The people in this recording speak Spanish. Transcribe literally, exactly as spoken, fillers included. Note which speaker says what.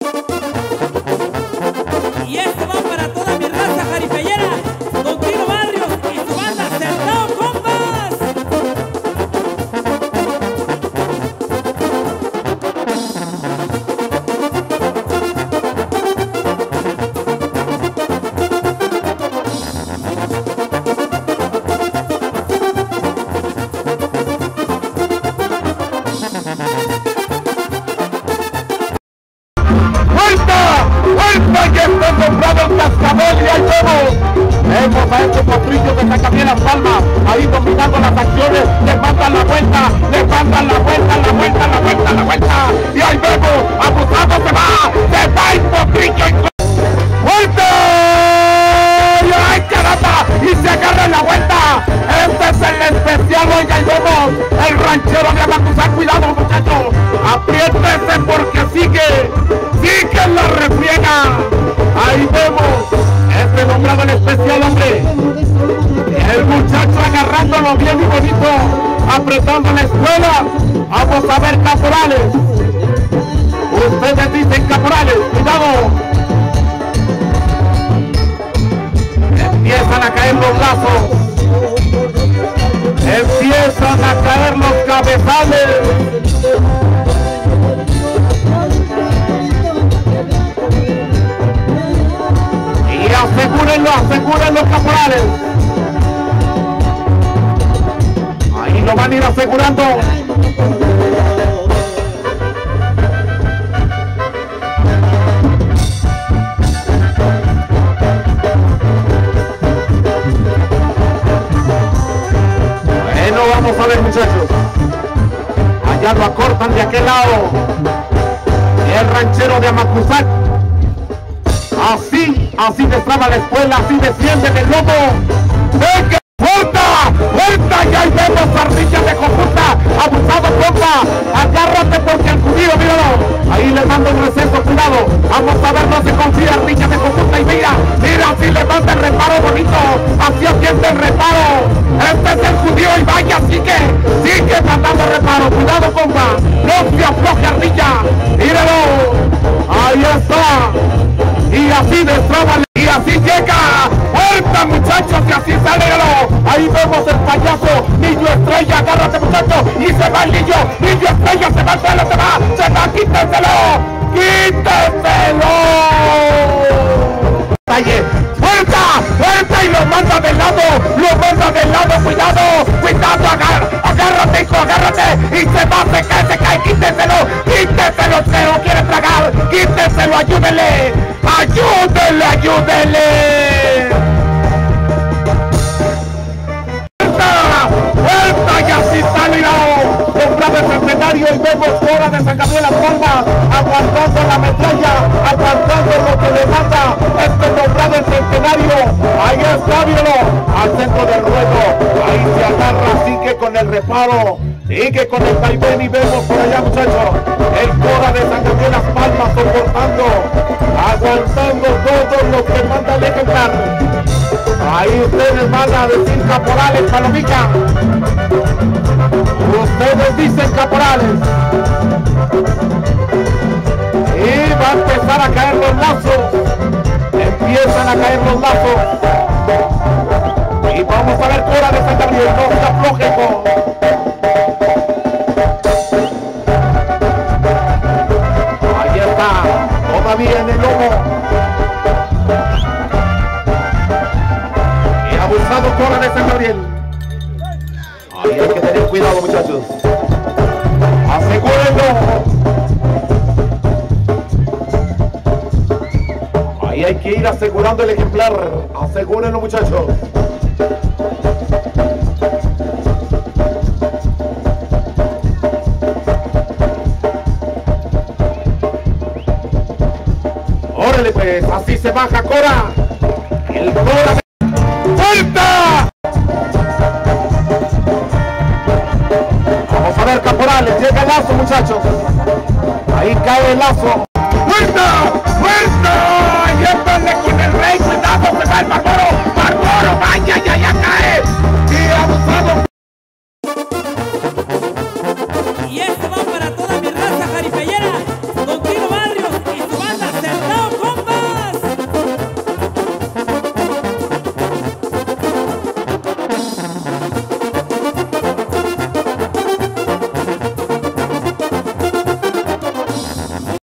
Speaker 1: Y este va para toda mi raza jaripellera, Don Tino Barrios y su banda Sentao Compas.
Speaker 2: Que estén comprados en Cascabel y ahí vemos. Vemos a estos potrillos de Zacatecas Las Palmas, ahí dominando las acciones, levantan la vuelta, levantan la vuelta, la vuelta, la vuelta, la vuelta, y ahí vemos, abusado se va, se va el potrillo y ¡vuelta! ¡Y ay caramba! Y se agarra la vuelta. Este es el especial, oiga, ahí vemos el ranchero de Amacuzá. Cuidado muchachos, apriétese porque sigue, sigue la refriega. Ahí vemos este nombrado en especial, hombre. El muchacho agarrándolo bien y bonito, apretando la escuela. Vamos a ver, caporales. Ustedes dicen caporales, cuidado. Empiezan a caer los lazos. Empiezan a caer los cabezales. Y asegúrenlo, asegúrenlo, caporales. Ahí lo van a ir asegurando. Bueno, vamos a ver muchachos. Allá lo acortan de aquel lado. El ranchero de Amacuzá. Así, así destraba la escuela, así desciende el lobo. ¡Venga! ¡Vuelta! ¡Vuelta! Y ahí vemos ardilla de conjunta. Abusado, compa. Agárrate porque el judío, míralo. Ahí le mando un receso, cuidado. Vamos a ver, no se confía, ardilla de conjunta. Y mira, mira, así levanta el reparo bonito. Así asiente el reparo. Este es el judío y vaya, sigue, sigue mandando reparo. Cuidado, compa. No se afloje, ardilla. Míralo. Ahí está. Y así destraba, y así llega. ¡Vuelta, muchachos! Y así sale. Ahí vemos el payaso. Niño Estrella, agárrate, muchachos. Y se va el niño. Niño Estrella se va al suelo, se va. Se va, quítenselo. Quítenselo. ¡Vuelta! ¡Vuelta! Y lo manda del lado. Lo manda del lado. Cuidado. Cuidado. Agar, agárrate, hijo, agárrate. Y se va, se cae, se cae. Quítenselo. Quítenselo. Se lo quiere tragar. Quítenselo. Ayúdenle. Ayúdenle, ayúdenle. ¡Vuelta! ¡Vuelta! Y así sale. Comprado el centenario y vemos Cora de San Gabriel Las Palmas aguantando la medalla, aguantando lo que le manda este nombrado el centenario. Ahí está, míralo, al centro del ruedo. Ahí se agarra, sigue con el reparo, sigue con el vaivén y vemos por allá, muchachos, el Cora de San Gabriel Las Palmas soportando, aguantando todo lo que manda el ejemplar. Ahí ustedes van a decir caporales, palomita. Ustedes dicen caporales. Y va a empezar a caer los lazos. Empiezan a caer los lazos. Y vamos a ver Cora de San Gabriel. No se afloje, jo. Ahí está. Todavía en el lomo. Y abusado Cora de San Gabriel. Ahí hay que tener cuidado, muchachos. Asegúrenlo. Ahí hay que ir asegurando el ejemplar. Asegúrenlo, muchachos. Órale pues, así se baja Cora. El Cora. ¡Vuelta! Vamos a ver, caporales, llega el lazo, muchachos. Ahí cae el lazo. ¡Vuelta! ¡Vuelta! ¡Y